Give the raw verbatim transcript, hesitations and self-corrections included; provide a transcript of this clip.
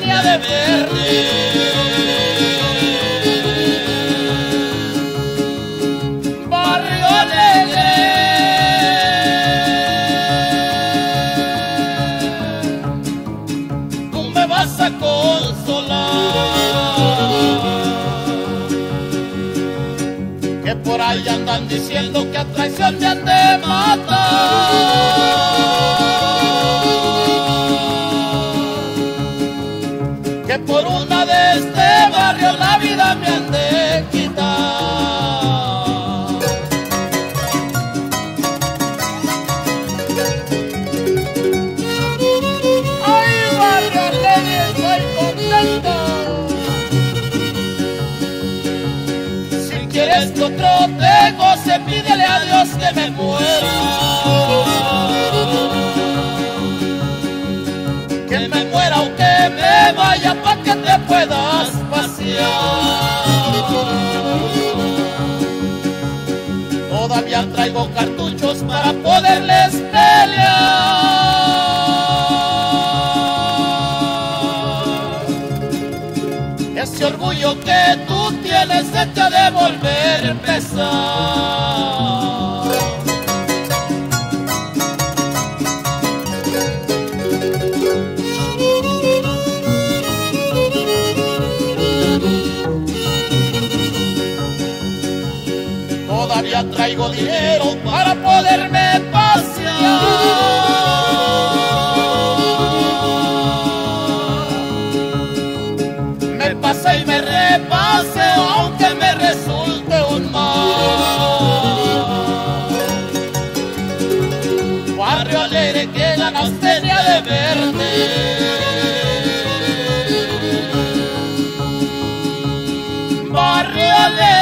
tenía de verde. Barrio Alegre, tú me vas a consolar, que por ahí andan diciendo que a traición me han de matar, que por una de este barrio la vida me han de quitar. Ay, Barrio Alegre, estoy contento. Si quieres que otro te goce, pídele a Dios que me muera, que me muera o que me vaya pa' que te puedas pasear. Todavía traigo cartuchos para poderles pelear. Ese orgullo que tú tienes se te ha de volver pesar. Todavía traigo dinero para poderme pasear. Me pase y me repase, aunque me resulte un mal. Barrio Alegre, que ganas tenía de verte. Barrio Alegre.